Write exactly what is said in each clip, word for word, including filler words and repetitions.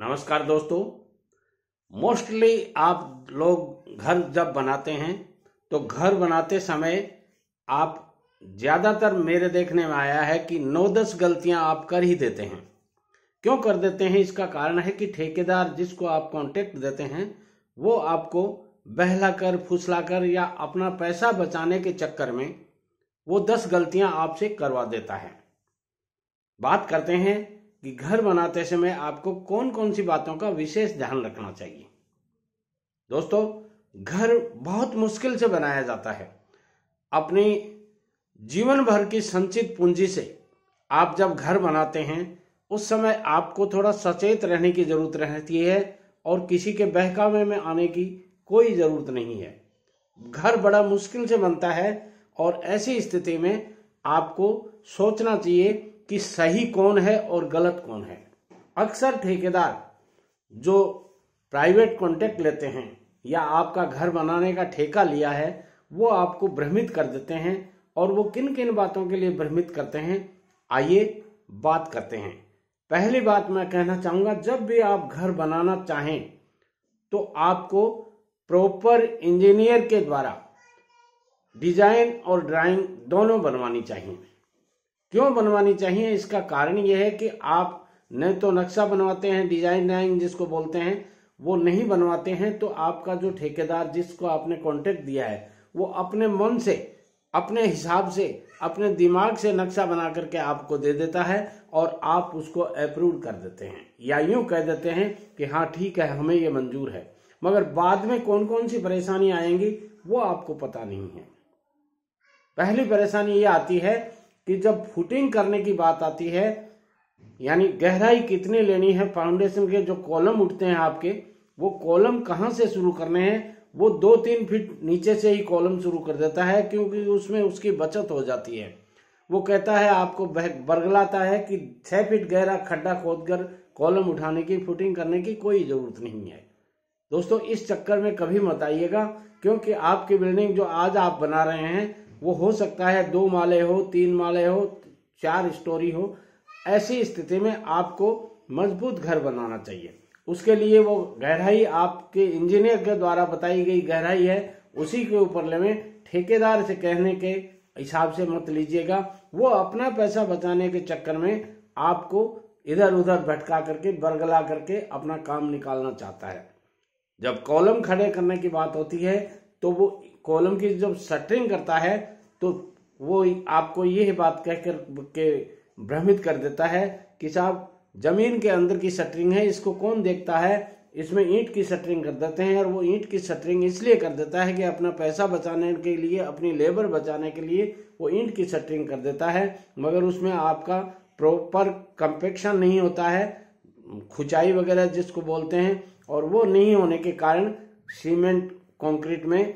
नमस्कार दोस्तों। मोस्टली आप लोग घर जब बनाते हैं तो घर बनाते समय आप ज़्यादातर मेरे देखने में आया है कि नौ दस गलतियां आप कर ही देते हैं। क्यों कर देते हैं? इसका कारण है कि ठेकेदार जिसको आप कॉन्ट्रैक्ट देते हैं वो आपको बहलाकर फुसलाकर या अपना पैसा बचाने के चक्कर में वो दस गलतियां आपसे करवा देता है। बात करते हैं कि घर बनाते समय आपको कौन कौन सी बातों का विशेष ध्यान रखना चाहिए। दोस्तों, घर बहुत मुश्किल से बनाया जाता है। अपनी जीवन भर की संचित पूंजी से आप जब घर बनाते हैं उस समय आपको थोड़ा सचेत रहने की जरूरत रहती है और किसी के बहकावे में आने की कोई जरूरत नहीं है। घर बड़ा मुश्किल से बनता है और ऐसी स्थिति में आपको सोचना चाहिए कि सही कौन है और गलत कौन है। अक्सर ठेकेदार जो प्राइवेट कॉन्ट्रैक्ट लेते हैं या आपका घर बनाने का ठेका लिया है वो आपको भ्रमित कर देते हैं। और वो किन किन बातों के लिए भ्रमित करते हैं, आइए बात करते हैं। पहली बात मैं कहना चाहूँगा, जब भी आप घर बनाना चाहें तो आपको प्रॉपर इंजीनियर के द्वारा डिजाइन और ड्राइंग दोनों बनवानी चाहिए। क्यों बनवानी चाहिए? इसका कारण यह है कि आप न तो नक्शा बनवाते हैं, डिजाइन ड्राइंग जिसको बोलते हैं वो नहीं बनवाते हैं, तो आपका जो ठेकेदार जिसको आपने कॉन्ट्रैक्ट दिया है वो अपने मन से, अपने हिसाब से, अपने दिमाग से नक्शा बना करके आपको दे देता है और आप उसको अप्रूव कर देते हैं या यूं कह देते हैं कि हाँ ठीक है, हमें ये मंजूर है। मगर बाद में कौन कौन सी परेशानी आएंगी वो आपको पता नहीं है। पहली परेशानी ये आती है कि जब फुटिंग करने की बात आती है, यानी गहराई कितनी लेनी है, फाउंडेशन के जो कॉलम उठते हैं आपके, वो कॉलम कहाँ से शुरू करने हैं, वो दो तीन फीट नीचे से ही कॉलम शुरू कर देता है क्योंकि उसमें उसकी बचत हो जाती है। वो कहता है, आपको बरगलाता है कि छह फीट गहरा खड्डा खोदकर कॉलम उठाने की, फुटिंग करने की कोई जरूरत नहीं है। दोस्तों, इस चक्कर में कभी मत आइएगा, क्योंकि आपकी बिल्डिंग जो आज आप बना रहे हैं वो हो सकता है दो माले हो, तीन माले हो, चार स्टोरी हो। ऐसी स्थिति में आपको मजबूत घर बनाना चाहिए। उसके लिए वो गहराई आपके इंजीनियर के द्वारा बताई गई गहराई है, उसी के ऊपर लेवे। ठेकेदार से कहने के हिसाब से मत लीजिएगा। वो अपना पैसा बचाने के चक्कर में आपको इधर उधर भटका करके, बरगला करके अपना काम निकालना चाहता है। जब कॉलम खड़े करने की बात होती है तो वो कॉलम की जब शटरिंग करता है तो वो आपको यह बात कहकर के भ्रमित कर देता है कि साहब जमीन के अंदर की शटरिंग है, इसको कौन देखता है, इसमें ईंट की शटरिंग कर देते हैं। और वो ईंट की शटरिंग इसलिए कर देता है कि अपना पैसा बचाने के लिए, अपनी लेबर बचाने के लिए वो ईंट की शटरिंग कर देता है, मगर उसमें आपका प्रॉपर कंपेक्शन नहीं होता है, खुचाई वगैरह जिसको बोलते हैं, और वो नहीं होने के कारण सीमेंट कंक्रीट में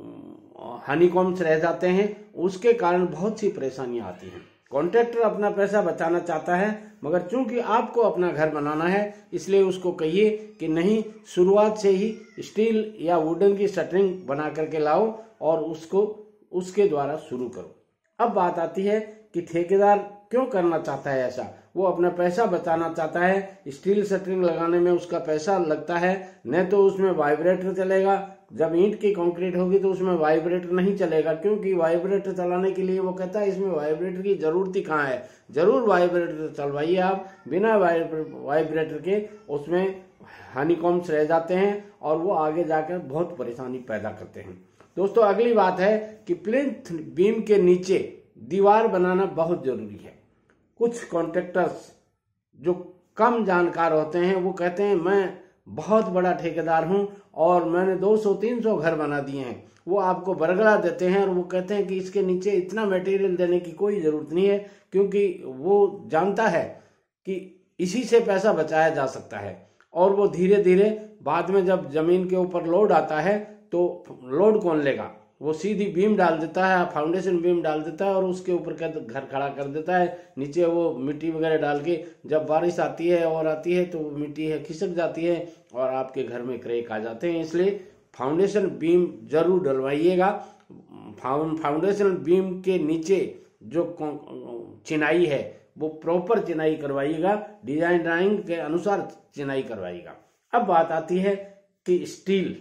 हनीकॉम्स रह जाते हैं। उसके कारण बहुत सी परेशानियां आती हैं। कॉन्ट्रैक्टर अपना पैसा बचाना चाहता है, मगर चूंकि आपको अपना घर बनाना है इसलिए उसको कहिए कि नहीं, शुरुआत से ही स्टील या वुडन की शटरिंग बना करके लाओ और उसको उसके द्वारा शुरू करो। अब बात आती है कि ठेकेदार क्यों करना चाहता है ऐसा। वो अपना पैसा बचाना चाहता है। स्टील शटरिंग लगाने में उसका पैसा लगता है, न तो उसमें वाइब्रेटर चलेगा। जब ईंट की कंक्रीट होगी तो उसमें वाइब्रेटर नहीं चलेगा, क्योंकि वाइब्रेटर चलाने के लिए वो कहता है इसमें वाइब्रेटर की जरूरत ही कहाँ है। जरूर वाइब्रेटर चलवाइए आप, बिना वाइब्रेटर के उसमें हनीकॉम्स रह जाते हैं और वो आगे जाकर बहुत परेशानी पैदा करते हैं। दोस्तों, अगली बात है कि प्लिंथ बीम के नीचे दीवार बनाना बहुत जरूरी है। कुछ कॉन्ट्रैक्टर्स जो कम जानकार होते हैं वो कहते हैं मैं बहुत बड़ा ठेकेदार हूं और मैंने दो सौ तीन सौ घर बना दिए हैं। वो आपको बरगला देते हैं और वो कहते हैं कि इसके नीचे इतना मटेरियल देने की कोई जरूरत नहीं है, क्योंकि वो जानता है कि इसी से पैसा बचाया जा सकता है। और वो धीरे धीरे बाद में जब जमीन के ऊपर लोड आता है तो लोड कौन लेगा, वो सीधी बीम डाल देता है, फाउंडेशन बीम डाल देता है और उसके ऊपर का घर खड़ा कर देता है। नीचे वो मिट्टी वगैरह डाल के जब बारिश आती है और आती है तो मिट्टी है खिसक जाती है और आपके घर में क्रैक आ जाते हैं। इसलिए फाउंडेशन बीम जरूर डलवाइएगा। फाउंडेशन बीम के नीचे जो चिनाई है वो प्रॉपर चिनाई करवाइएगा, डिजाइन ड्राइंग के अनुसार चिनाई करवाइएगा। अब बात आती है कि स्टील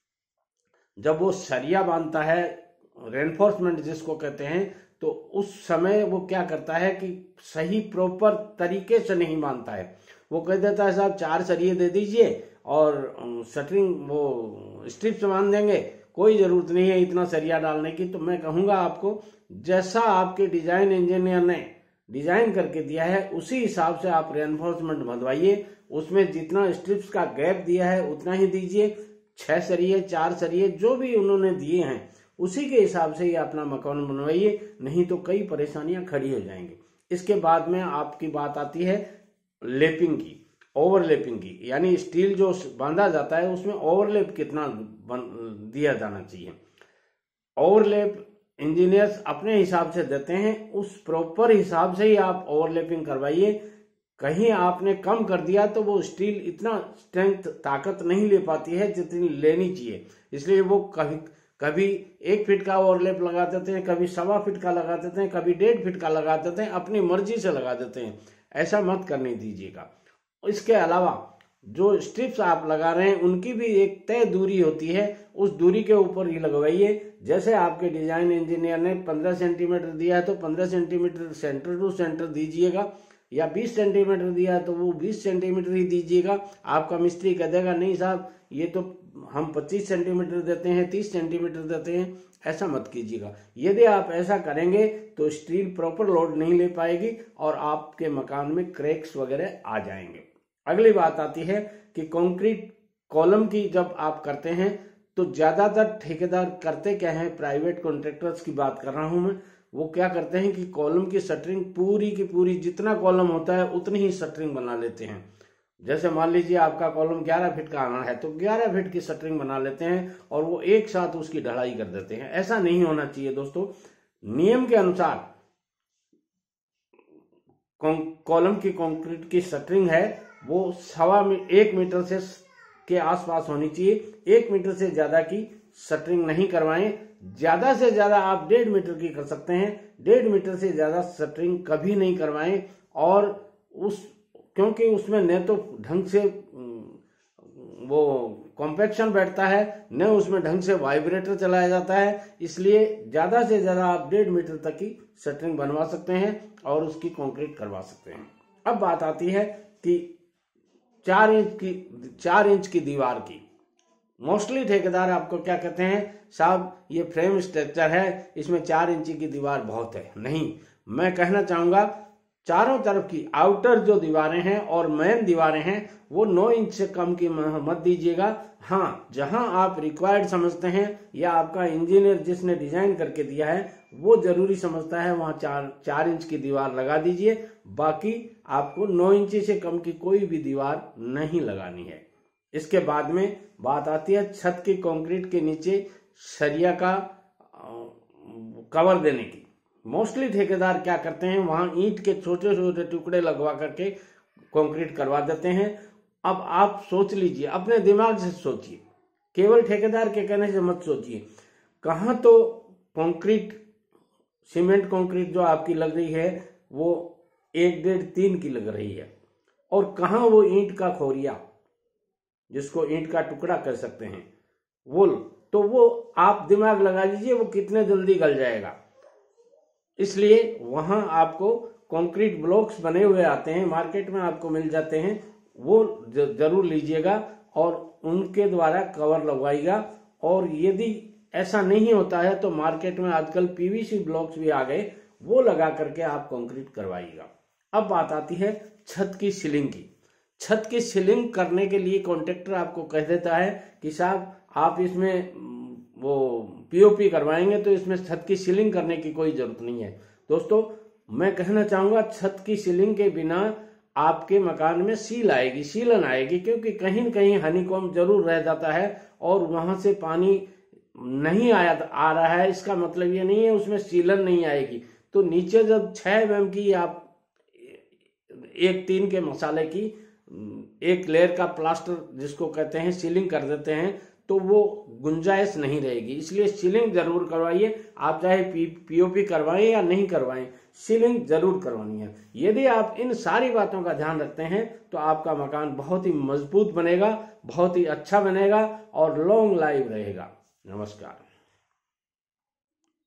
जब वो सरिया बांधता है, रेनफोर्समेंट जिसको कहते हैं, तो उस समय वो क्या करता है कि सही प्रॉपर तरीके से नहीं बांधता है। वो कह देता है साहब चार सरिये दे दीजिए और शटरिंग वो स्ट्रिप्स बांध देंगे, कोई जरूरत नहीं है इतना सरिया डालने की। तो मैं कहूंगा आपको, जैसा आपके डिजाइन इंजीनियर ने डिजाइन करके दिया है उसी हिसाब से आप रेनफोर्समेंट बंधवाइए। उसमें जितना स्ट्रिप्स का गैप दिया है उतना ही दीजिए, छह सरिये चार सरिये जो भी उन्होंने दिए हैं उसी के हिसाब से ही अपना मकान बनवाइए, नहीं तो कई परेशानियां खड़ी हो जाएंगी। इसके बाद में आपकी बात आती है लेपिंग की, ओवरलेपिंग की, यानी स्टील जो बांधा जाता है उसमें ओवरलेप कितना दिया जाना चाहिए। ओवरलेप इंजीनियर्स अपने हिसाब से देते हैं, उस प्रॉपर हिसाब से ही आप ओवरलेपिंग करवाइए। कहीं आपने कम कर दिया तो वो स्टील इतना स्ट्रेंथ ताकत नहीं ले पाती है जितनी लेनी चाहिए, इसलिए वो कभी कभी एक फीट का ओवरलेप लगा देते हैं, कभी सवा फीट का लगा देते हैं, कभी डेढ़ फीट का लगा देते हैं, अपनी मर्जी से लगा देते हैं। ऐसा मत करने दीजिएगा। इसके अलावा जो स्ट्रिप्स आप लगा रहे हैं उनकी भी एक तय दूरी होती है, उस दूरी के ऊपर ही लगवाइए। जैसे आपके डिजाइन इंजीनियर ने पंद्रह सेंटीमीटर दिया है तो पंद्रह सेंटीमीटर सेंटर टू सेंटर दीजिएगा, या बीस सेंटीमीटर दिया है तो वो बीस सेंटीमीटर ही दीजिएगा। आपका मिस्त्री कह देगा नहीं साहब ये तो हम पच्चीस सेंटीमीटर देते हैं, तीस सेंटीमीटर देते हैं, ऐसा मत कीजिएगा। यदि आप ऐसा करेंगे तो स्टील प्रॉपर लोड नहीं ले पाएगी और आपके मकान में क्रैक्स वगैरह आ जाएंगे। अगली बात आती है कि कंक्रीट कॉलम की जब आप करते हैं तो ज्यादातर ठेकेदार करते क्या है, प्राइवेट कॉन्ट्रैक्टर्स की बात कर रहा हूं मैं, वो क्या करते हैं कि कॉलम की शटरिंग पूरी की पूरी जितना कॉलम होता है उतनी ही शटरिंग बना लेते हैं। जैसे मान लीजिए आपका कॉलम ग्यारह फीट का आना है तो ग्यारह फीट की शटरिंग बना लेते हैं और वो एक साथ उसकी ढलाई कर देते हैं। ऐसा नहीं होना चाहिए दोस्तों। नियम के अनुसार कॉलम की कंक्रीट की शटरिंग है वो सवा एक मीटर से के आसपास होनी चाहिए। एक मीटर से ज्यादा की शटरिंग नहीं करवाएं। ज्यादा से ज्यादा आप डेढ़ मीटर की कर सकते हैं, डेढ़ मीटर से ज्यादा शटरिंग कभी नहीं करवाएं। और उस क्योंकि उसमें न तो ढंग से वो कॉम्पैक्शन बैठता है, न उसमें ढंग से वाइब्रेटर चलाया जाता है, इसलिए ज्यादा से ज्यादा आप डेढ़ मीटर तक की शटरिंग बनवा सकते हैं और उसकी कंक्रीट करवा सकते हैं। अब बात आती है कि चार इंच की चार इंच की दीवार की। मोस्टली ठेकेदार आपको क्या कहते हैं, साहब ये फ्रेम स्ट्रक्चर है इसमें चार इंची की दीवार बहुत है। नहीं, मैं कहना चाहूंगा चारों तरफ की आउटर जो दीवारें हैं और मेन दीवारें हैं वो नौ इंच से कम की मत दीजिएगा। हाँ, जहां आप रिक्वायर्ड समझते हैं या आपका इंजीनियर जिसने डिजाइन करके दिया है वो जरूरी समझता है वहां चार चार इंच की दीवार लगा दीजिए। बाकी आपको नौ इंची से कम की कोई भी दीवार नहीं लगानी है। इसके बाद में बात आती है छत की कंक्रीट के नीचे सरिया का कवर देने की। मोस्टली ठेकेदार क्या करते हैं, वहां ईंट के छोटे छोटे टुकड़े लगवा करके कंक्रीट करवा देते हैं। अब आप सोच लीजिए, अपने दिमाग से सोचिए, केवल ठेकेदार के कहने से मत सोचिए। कहाँ तो कंक्रीट सीमेंट कंक्रीट जो आपकी लग रही है वो एक डेढ़ तीन की लग रही है, और कहाँ वो ईंट का खोरिया जिसको ईंट का टुकड़ा कर सकते हैं वो, तो वो आप दिमाग लगा लीजिए वो कितने जल्दी गल जाएगा। इसलिए वहां आपको कंक्रीट ब्लॉक्स बने हुए आते हैं, मार्केट में आपको मिल जाते हैं, वो जरूर लीजिएगा और उनके द्वारा कवर लगवाइएगा। और यदि ऐसा नहीं होता है तो मार्केट में आजकल पीवीसी ब्लॉक्स भी आ गए, वो लगा करके आप कंक्रीट करवाइएगा। अब बात आती है छत की सीलिंग की। छत की सीलिंग करने के लिए कॉन्ट्रैक्टर आपको कह देता है कि साहब आप इसमें वो पीओपी करवाएंगे तो इसमें छत की सीलिंग करने की कोई जरूरत नहीं है। दोस्तों, मैं कहना चाहूंगा छत की सीलिंग के बिना आपके मकान में सील आएगी, सीलन आएगी, क्योंकि कहीं न कहीं हनीकॉम्ब जरूर रह जाता है और वहां से पानी नहीं आया आ रहा है, इसका मतलब ये नहीं है उसमें सीलन नहीं आएगी। तो नीचे जब छह एम एम की आप एक तीन के मसाले की एक लेयर का प्लास्टर जिसको कहते हैं सीलिंग कर देते हैं तो वो गुंजाइश नहीं रहेगी। इसलिए सीलिंग जरूर करवाइए, आप चाहे पी पीओपी करवाएं या नहीं करवाएं, सीलिंग जरूर करवानी है। यदि आप इन सारी बातों का ध्यान रखते हैं तो आपका मकान बहुत ही मजबूत बनेगा, बहुत ही अच्छा बनेगा और लॉन्ग लाइफ रहेगा। नमस्कार।